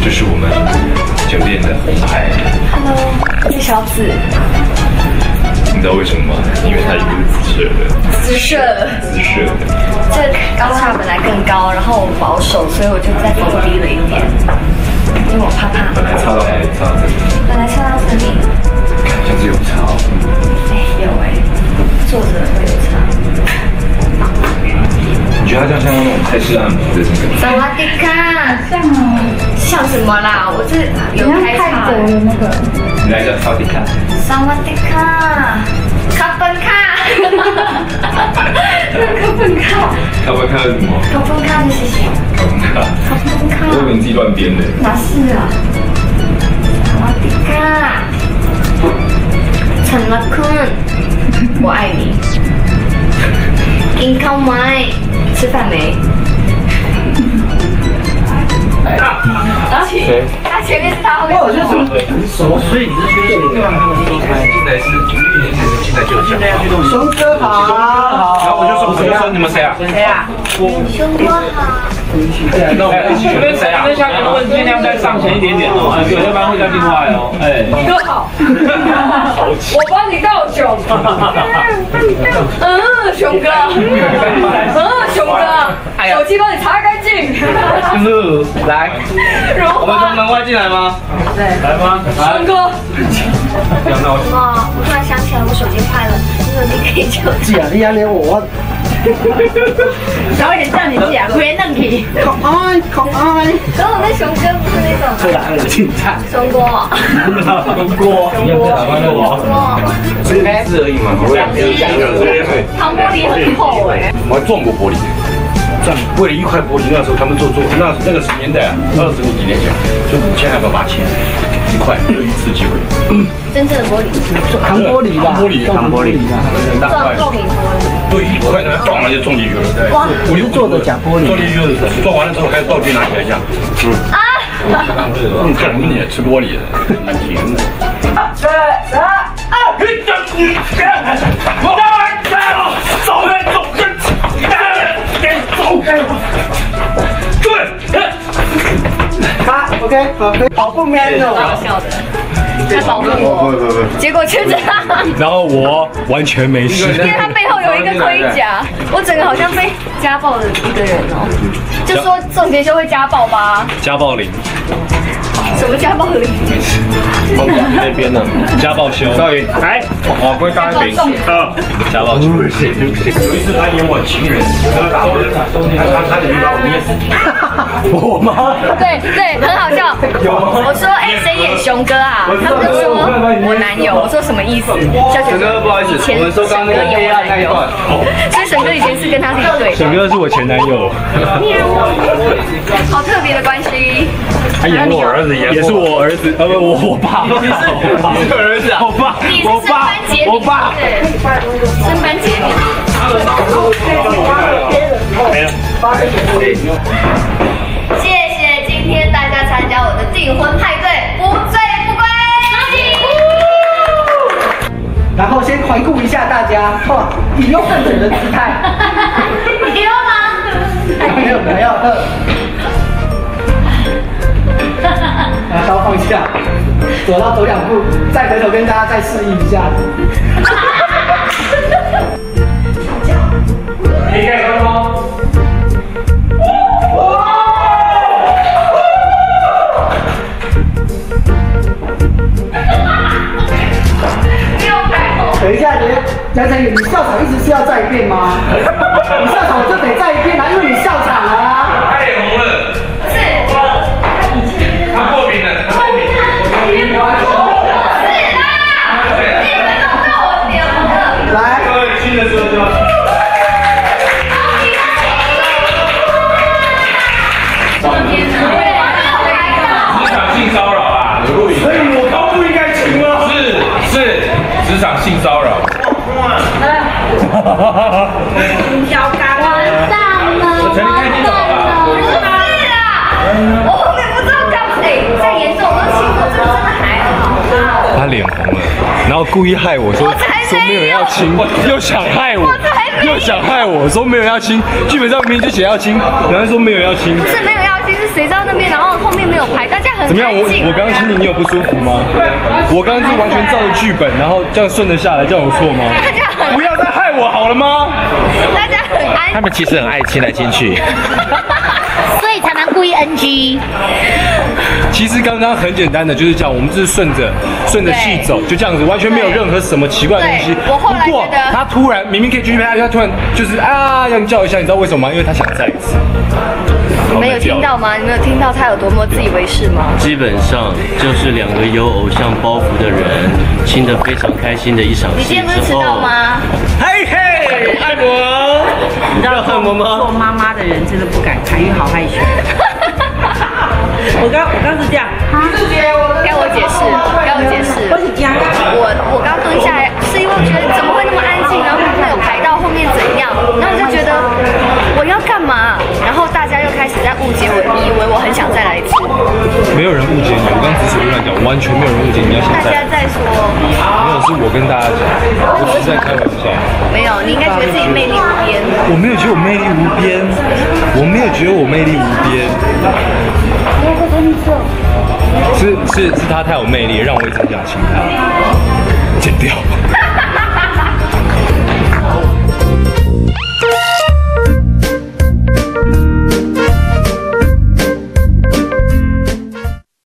是我们酒店的红牌。 Hello， 我是小紫。 你知道为什么吗？因为它一个是紫色的。 紫色的。 紫色的。 这个高差本来更高，然后我保守，所以我就再放低了一点，因为我怕怕。 本来插到这里。 本来插到这里。 看像是有插哦。 有坐着会有差。 你觉得它像那种泰式按摩的那个？ 萨瓦迪卡，像哦。像什么啦？我是有开叉的那个。 你来一下萨瓦迪卡。 萨瓦迪卡，卡本卡。卡本卡。 卡本卡是什么？ 卡本卡是谁？ 卡本卡。 卡本卡。 我以为你自己乱编的。 哪是啊？萨瓦迪卡。陈乐坤，我爱你。健康买，吃饭没？ 谁？ 他前面是他，后面是我。 很熟，所以你是觉得对吧？ 进来是1年前的，进来就有讲。 熊哥好， 然后我就说你们谁啊？ 谁啊？熊哥好。 那我们跟谁啊？ 跟下面问尽量再上前一点点哦，对，要不然会再另外哦。哎， 哥好，我帮你倒酒。熊哥，熊哥，手机帮你擦干净。 来，我们从门外进来吗？ 对， 来吗？ 熊哥。 那我突然想起来，我手机坏了，你手机可以救。 姐，你还连我。 导演叫你记啊，回嫩皮。 可爱。 可我那熊哥不是那种。 出来了，进站。 熊锅。 只而已嘛，我也糖玻璃很厚哎。 我还撞过玻璃，为了一块玻璃，那时候他们做那个10年代啊，20几年前，就5000还不8000，一块就一次机会。 真正的玻璃。 糖玻璃吧， 糖玻璃撞透明玻璃。 对，一块呢撞了就撞进去了。 哇， 我是做的假玻璃。 撞进去就是撞完了之后还有道具拿起来这样。看你也吃玻璃的，蛮甜的。 OK， 好不 man 哦。 搞笑的。在保护我，结果却这样。 然后我完全没事， 因为他背后有一个盔甲，我整个好像被家暴的一个人哦。就说宋杰修会家暴吧？ 家暴零， 什么家暴零？ 那边呢？家暴修，少宇来，我不会刚才家暴修，有一次他演我情人，打我的他等于把我捏死。 我吗？ 对，很好笑。我说谁演熊哥啊？他们就说我男友。我说什么意思？ 沈哥，不好意思，我们说刚刚那个黑暗那一段。 所以沈哥以前是跟他是一对。 沈哥是我前男友。 好特别的关系。 他演我儿子，也是我儿子，我爸。你是儿子啊？我爸。 你是我爸。生班结米。 没了。 谢谢今天大家参加我的订婚派对，不醉不归。 然后先环顾一下大家，以优胜者的姿态。 你有吗？ 没有。把刀放下，走2步，再回头跟大家再示意一下。 可以盖章吗？ 等一下，杨丞琳，你笑场一直是要再一遍吗？你笑场就得再一遍啊，因为你笑场了啊。 他脸红了， 是。 他过敏了， 来， 各位新的时候就。性骚扰啊！所以我都不应该请了。是职场性骚扰。 小嘎完蛋了， 我曾经开镜头了。 不是啊，我后面不知道干嘛。再严重我都亲过，这个真的还好。 他脸红了，然后故意害我说没有人要亲，又想害我，又想害我说没有要亲，剧本上明明就写要亲，然后说没有要亲， 不是没有要亲，是谁知道那边，然后后面没有排，大家很怎么样？我刚刚亲你有不舒服吗？我刚刚是完全照着剧本，然后这样顺着下来，这样有错吗？不要再害我好了吗？ 大家很安， 他们其实很爱亲来亲去。 所以常常故意 NG。 其实刚刚很简单的，就是这样，我们就是顺着戏走，就这样子，完全没有任何什么奇怪的东西。 我后来觉得他突然明明可以继续拍，他突然就是啊，让你叫一下，你知道为什么吗？因为他想再一次。 你们有听到吗？你们有听到他有多么自以为是吗？ 基本上就是2个有偶像包袱的人亲得非常开心的一场你今戏之天不是迟到后， 吗？ 嘿嘿，按摩， 你知道要按摩吗？ 做妈妈的人真的不敢看，因为好害羞。我刚是这样， 该我解释，该我解释。 我是这样。 我刚蹲下来，是因为我觉得怎么会那么安静，然后没有排到后面怎样，然后我就觉得我要干嘛，然后大家又开始在误解我，以为我很想再来一次。 没有人误解你，我刚只是随便乱讲，完全没有人误解你要想大家再。 在说没有，是我跟大家讲，我只是在开玩笑。 没有，你应该觉得自己魅力无边。 我没有觉得我魅力无边，我没有觉得我魅力无边。是他太有魅力，让我一直想亲他。剪掉。